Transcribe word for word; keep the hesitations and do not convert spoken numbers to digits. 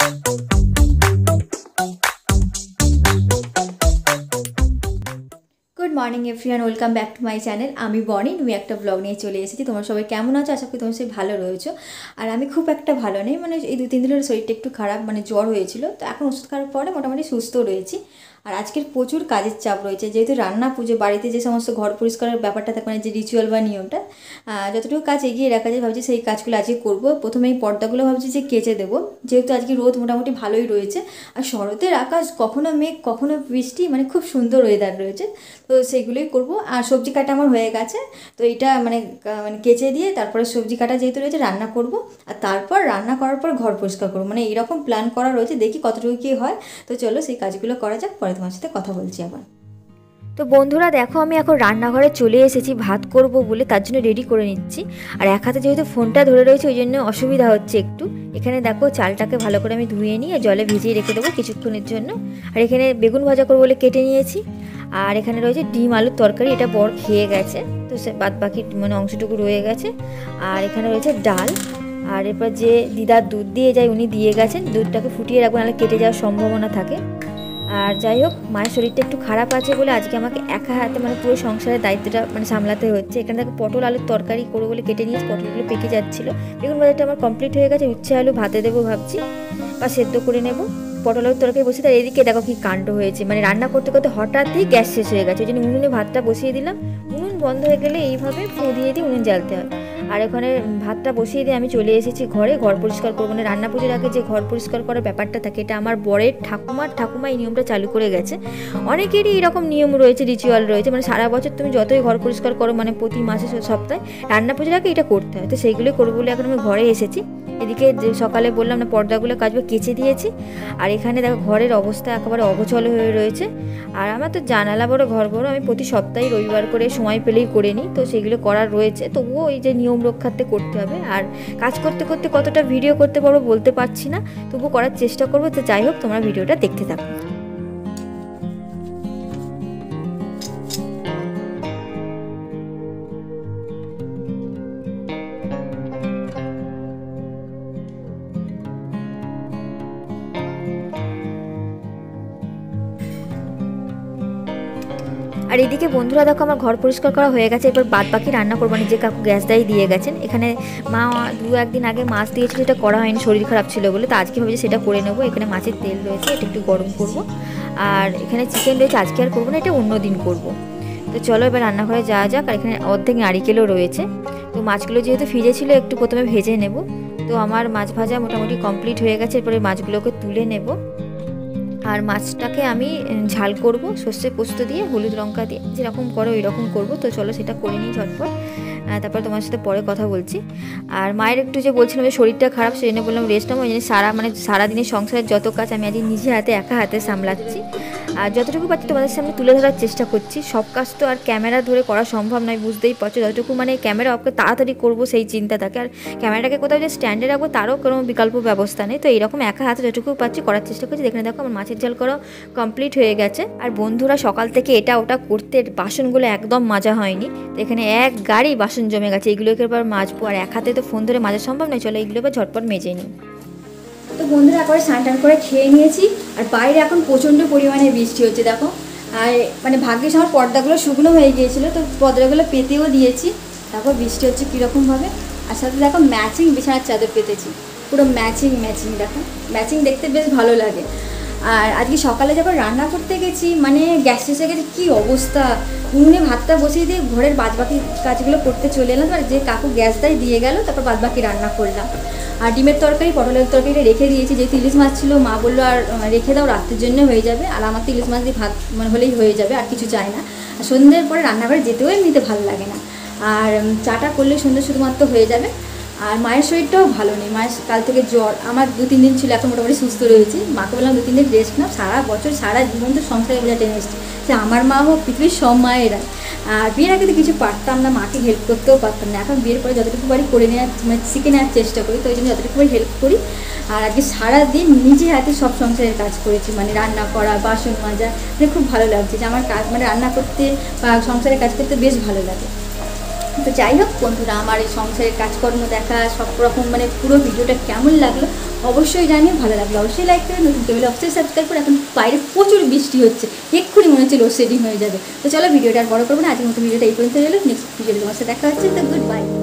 Good morning everyone welcome back to my channel आमी बनी नुई एक ब्लग नहीं चले एसेছি তোমরা সবাই কেমন আছো আশা করি তোমরা সবাই ভালো রয়েছো আর আমি খুব একটা ভালো নেই মানে এই দুই তিন দিনের শরীরটা একটু খারাপ মানে জ্বর হয়েছিল তো এখন ওষুধ খাওয়ার পরে মোটামুটি সুস্থ রয়েছি আর আজকের প্রচুর কাজের চাপ রয়েছে যেহেতু রান্না পুজো বাড়িতে যে সমস্ত ঘর পরিষ্কারের ব্যাপারটা থাকে মানে যে রিচুয়াল বা নিয়মটা যতটুকু কাজ এগিয়ে রাখা যায় ভাবছি সেই কাজগুলো আজকে করব প্রথমে এই পর্দাগুলো ভাবছি যে কেচে দেবো যেহেতু আজকে রোদ মোটামুটি ভালোই রয়েছে আর শরতের আকাশ কখনো মেঘ কখনো বৃষ্টি মানে খুব সুন্দর ওয়েদার রয়েছে তো সেইগুলোই করবো আর সবজি কাটা আমার হয়ে গেছে তো এটা মানে মানে কেচে দিয়ে তারপরে সবজি কাটা যেহেতু রয়েছে রান্না করব আর তারপর রান্না করার পর ঘর পরিষ্কার করবো মানে এরকম প্ল্যান করা রয়েছে দেখি কতটুকু কী হয় তো চলো সেই কাজগুলো করা যাক পরে তোমার সাথে কথা বলছি আবার। তো বন্ধুরা দেখো আমি এখন রান্নাঘরে চলে এসেছি ভাত করব বলে তার জন্য রেডি করে নিচ্ছি আর এক হাতে যেহেতু ফোনটা ধরে রয়েছে ওই জন্য অসুবিধা হচ্ছে একটু। এখানে দেখো চালটাকে ভালো করে আমি ধুয়ে নিয়ে জলে ভিজিয়ে রেখে দেবো কিছুক্ষণের জন্য আর এখানে বেগুন ভাজা করবো বলে কেটে নিয়েছি আর এখানে রয়েছে ডিম আলুর তরকারি এটা বর খেয়ে গেছে তো সে বাদ বাকি মানে অংশটুকু রয়ে গেছে আর এখানে রয়েছে ডাল আর এরপর যে দিদার দুধ দিয়ে যায় উনি দিয়ে গেছেন দুধটাকে ফুটিয়ে রাখবো নাহলে কেটে যাওয়ার সম্ভাবনা থাকে। আর যাই হোক মায়ের শরীরটা একটু খারাপ আছে বলে আজকে আমাকে একা হাতে মানে পুরো সংসারের দায়িত্বটা মানে সামলাতে হচ্ছে। এখানে দেখো পটল আলুর তরকারি করবো বলে কেটে নিয়েছি পটলগুলো পেকে যাচ্ছিলো বেগুন ভাজাটা আমার কমপ্লিট হয়ে গেছে উচ্ছে আলু ভাতে দেবো ভাবছি বা সেদ্ধ করে নেবো পটল আলুর তরকারি বসে তার এদিকে দেখো কি কাণ্ড হয়েছে মানে রান্না করতে করতে হঠাৎই গ্যাস শেষ হয়ে গেছে ওই জন্য উনুনে ভাতটা বসিয়ে দিলাম উনুন বন্ধ হয়ে গেলে এইভাবে ফু দিয়ে দিয়ে উনুন জ্বালতে হয় আর এখানে ভাতটা বসিয়ে দিয়ে আমি চলে এসেছি ঘরে ঘর পরিষ্কার করবো মানে রান্না পুজোর আগে যে ঘর পরিষ্কার করার ব্যাপারটা থাকে এটা আমার বরের ঠাকুমার ঠাকুমা এই নিয়মটা চালু করে গেছে অনেকেরই এরকম নিয়ম রয়েছে রিচুয়াল রয়েছে মানে সারা বছর তুমি যতই ঘর পরিষ্কার করো মানে প্রতি মাসে সপ্তাহে রান্না পুজোর আগে এটা করতে হয় তো সেইগুলোই করবো বলে এখন আমি ঘরে এসেছি। এদিকে সকালে বললাম না পর্দাগুলো কাচবো কেচে দিয়েছি আর এখানে দেখো ঘরের অবস্থা একেবারে অগোছল হয়ে রয়েছে আর আমার তো জানালা বড় ঘর বড় আমি প্রতি সপ্তাহে রবিবার করে সময় পেলেই করে নিই তো সেগুলো করার রয়েছে তবুও এই যে নিয়ম রক্ষার্থে করতে হবে আর কাজ করতে করতে কতটা ভিডিও করতে পারবো বলতে পারছি না তবুও করার চেষ্টা করবো তো যাই হোক তোমরা ভিডিওটা দেখতে থাকো। আর এদিকে বন্ধুরা দেখো আমার ঘর পরিষ্কার করা হয়ে গেছে এবার বাদ বাকি রান্না করবো না যে কাকু গ্যাস দাই দিয়ে গেছেন এখানে মা দু একদিন আগে মাছ দিয়েছিল সেটা করা হয়নি শরীর খারাপ ছিল বলে তো আজকে ভাবছি সেটা করে নেবো এখানে মাছের তেল রয়েছে এটা একটু গরম করব আর এখানে চিকেন রয়েছে আজকে আর করবো না এটা অন্য দিন করবো তো চলো এবার রান্নাঘরে যাওয়া যাক আর এখানে অর্ধেক নারিকেলও রয়েছে তো মাছগুলো যেহেতু ভিজে ছিল একটু প্রথমে ভেজে নেব তো আমার মাছ ভাজা মোটামুটি কমপ্লিট হয়ে গেছে এরপরে মাছগুলোকে তুলে নেব আর মাছটাকে আমি ঝাল করব সর্ষে পোস্ত দিয়ে হলুদ লঙ্কা দিয়ে যেরকম করো ওই রকম করবো তো চলো সেটা করে নিই ঝটপট তারপর তোমার সাথে পরে কথা বলছি। আর মায়ের একটু যে বলছিলাম যে শরীরটা খারাপ সেই জন্য বললাম রেস্ট নেবো ওই জন্য সারা মানে সারাদিনের সংসারের যত কাজ আমি আজ নিজে হাতে একা হাতে সামলাচ্ছি আর যতটুকু পাচ্ছি তোমাদের সামনে তুলে ধরার চেষ্টা করছি সব কাজ তো আর ক্যামেরা ধরে করা সম্ভব নয় বুঝতেই পারছো যতটুকু মানে ক্যামেরা অফকে তাড়াতাড়ি করবো সেই চিন্তা থাকে আর ক্যামেরাটাকে কোথাও যে স্ট্যান্ডে রাখবো তারও কোনো বিকল্প ব্যবস্থা নেই তো এইরকম একা হাতে যতটুকু পাচ্ছি করার চেষ্টা করছি দেখে দেখো আমার মাছের ঝাল করা কমপ্লিট হয়ে গেছে আর বন্ধুরা সকাল থেকে এটা ওটা করতে বাসনগুলো একদম মাজা হয়নি তো এখানে এক গাড়ি বাসন জমে গেছে এগুলোকে এবার মাজবো আর এক হাতে তো ফোন ধরে মাজা সম্ভব নয় চলো এগুলো এবার ঝটপট মেজে নিই। তো বন্ধুরা একবারে স্নান টান করে খেয়ে নিয়েছি আর বাইরে এখন প্রচণ্ড পরিমাণে বৃষ্টি হচ্ছে দেখো আর মানে ভাগ্যিস আমার পর্দাগুলো শুকনো হয়ে গিয়েছিলো তো পর্দাগুলো পেতেও দিয়েছি তারপর বৃষ্টি হচ্ছে কীরকমভাবে আর সাথে দেখো ম্যাচিং বিছানার চাদর পেতেছি পুরো ম্যাচিং ম্যাচিং দেখো ম্যাচিং দেখতে বেশ ভালো লাগে। আর আজকে সকালে যখন রান্না করতে গেছি মানে গ্যাস শেষে গেছে কী অবস্থা উনুনে ভাতটা বসিয়ে দিয়ে ঘরের বাদবাকি কাজগুলো করতে চলে এলাম আর যে কাকু গ্যাস দাই দিয়ে গেল তারপর বাদবাকি রান্না করলাম আর ডিমের তরকারি পটলের তরকারিটা রেখে দিয়েছি যেহেতু ইলিশ মাছ ছিল মা বললো আর রেখে দাও রাত্রের জন্য হয়ে যাবে আর আমার তো ইলিশ মাছ দিয়ে ভাত মানে হলেই হয়ে যাবে আর কিছু চাই না আর সন্ধ্যের পরে রান্নাঘরে যেতেও এমনিতে ভালো লাগে না আর চাটা করলে সন্ধ্যে শুধুমাত্র হয়ে যাবে আর মায়ের শরীরটাও ভালো নেই মায়ের কাল থেকে জ্বর আমার দু তিন দিন ছিল এখন মোটামুটি সুস্থ রয়েছি মাকে বললাম দু তিন দিন রেস্ট নাও সারা বছর সারা জীবন তো সংসারে বোঝা টেনে এসছে যে আমার মা হোক পৃথিবীর সব মায়েরা আর বিয়ের আগে তো কিছু পারতাম না মাকে হেল্প করতেও পারতাম না এখন বিয়ের পরে যতটুকু বাড়ি করে নেওয়ার মানে শিখে নেওয়ার চেষ্টা করি তো ওই জন্য যতটুকু বাড়ি হেল্প করি আর আজকে সারাদিন নিজে হাতে সব সংসারের কাজ করেছি মানে রান্না করা বাসন মাজা মানে খুব ভালো লাগছে যে আমার কাজ মানে রান্না করতে বা সংসারের কাজ করতে বেশ ভালো লাগে। তো যাই হোক বন্ধুরা আমার এই সংসারের কাজকর্ম দেখা সব রকম মানে পুরো ভিডিওটা কেমন লাগলো অবশ্যই জানিও, ভালো লাগলে অবশ্যই লাইক করে, নতুন টেবিলে অবশ্যই সাবস্ক্রাইব করে। এখন বাইরে প্রচুর বৃষ্টি হচ্ছে, এক্ষুনি মনে হচ্ছে লোডশেডিং হয়ে যাবে। তো চলো ভিডিওটা আর বড় করবো না, আজকের মতো ভিডিওটা এই পর্যন্ত এলো। নেক্সট ভিডিওতে তোমার সাথে দেখা হচ্ছে, তো গুড বাই।